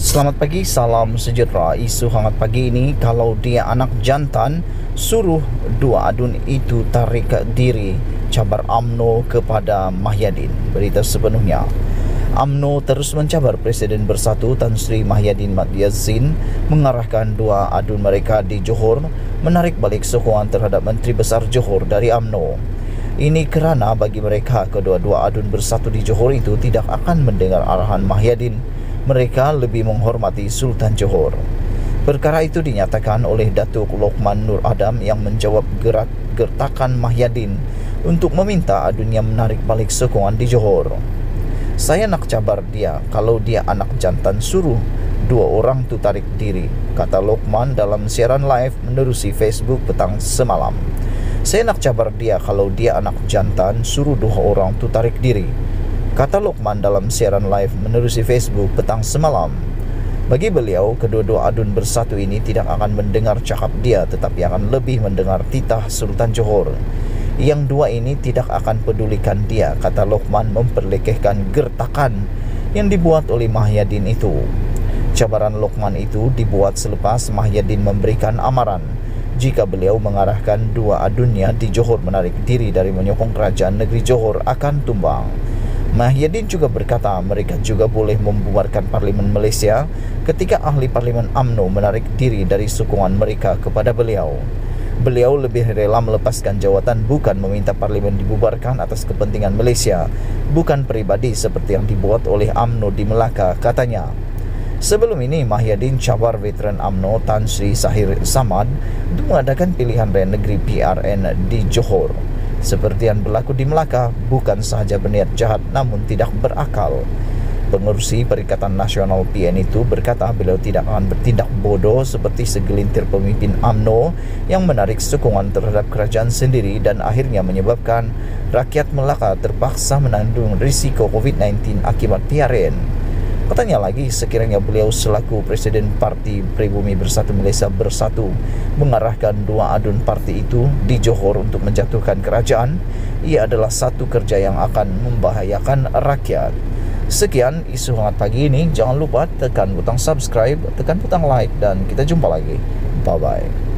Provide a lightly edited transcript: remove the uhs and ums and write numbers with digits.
Selamat pagi, salam sejahtera. Isu hangat pagi ini, kalau dia anak jantan, suruh dua adun itu tarik diri, cabar UMNO kepada Mahyadin. Berita sepenuhnya. UMNO terus mencabar Presiden Bersatu Tan Sri Mahyadin Mat Yassin mengarahkan dua adun mereka di Johor menarik balik sokongan terhadap Menteri Besar Johor dari UMNO. Ini kerana bagi mereka kedua-dua adun bersatu di Johor itu tidak akan mendengar arahan Mahyadin. Mereka lebih menghormati Sultan Johor. Perkara itu dinyatakan oleh Datuk Lokman Nur Adam yang menjawab gertakan Mahyadin untuk meminta adunnya menarik balik sokongan di Johor. Saya nak cabar dia, kalau dia anak jantan suruh dua orang tu tarik diri, kata Lokman dalam siaran live menerusi Facebook petang semalam. Saya nak cabar dia, kalau dia anak jantan suruh dua orang tu tarik diri, kata Lokman dalam siaran live menerusi Facebook petang semalam. Bagi beliau, kedua-dua adun bersatu ini tidak akan mendengar cakap dia, tetapi akan lebih mendengar titah Sultan Johor. Yang dua ini tidak akan pedulikan dia, kata Lokman memperlekehkan gertakan yang dibuat oleh Mahyadin itu. Cabaran Lokman itu dibuat selepas Mahyadin memberikan amaran jika beliau mengarahkan dua adunnya di Johor menarik diri dari menyokong kerajaan negeri Johor akan tumbang. Mahyadin juga berkata mereka juga boleh membubarkan Parlimen Malaysia ketika ahli Parlimen UMNO menarik diri dari sokongan mereka kepada beliau. Beliau lebih rela melepaskan jawatan bukan meminta Parlimen dibubarkan atas kepentingan Malaysia, bukan peribadi seperti yang dibuat oleh UMNO di Melaka, katanya. Sebelum ini, Mahyadin cabar veteran UMNO Tan Sri Sahir Samad untuk mengadakan pilihan raya negeri PRN di Johor. Seperti yang berlaku di Melaka, bukan sahaja berniat jahat namun tidak berakal. Pengerusi Perikatan Nasional PN itu berkata beliau tidak akan bertindak bodoh seperti segelintir pemimpin UMNO yang menarik sokongan terhadap kerajaan sendiri dan akhirnya menyebabkan rakyat Melaka terpaksa menanggung risiko COVID-19 akibat PRN. Katanya lagi, sekiranya beliau selaku Presiden Parti Pribumi Bersatu Malaysia Bersatu mengarahkan dua adun parti itu di Johor untuk menjatuhkan kerajaan, ia adalah satu kerja yang akan membahayakan rakyat. Sekian isu hangat pagi ini. Jangan lupa tekan butang subscribe, tekan butang like, dan kita jumpa lagi. Bye-bye.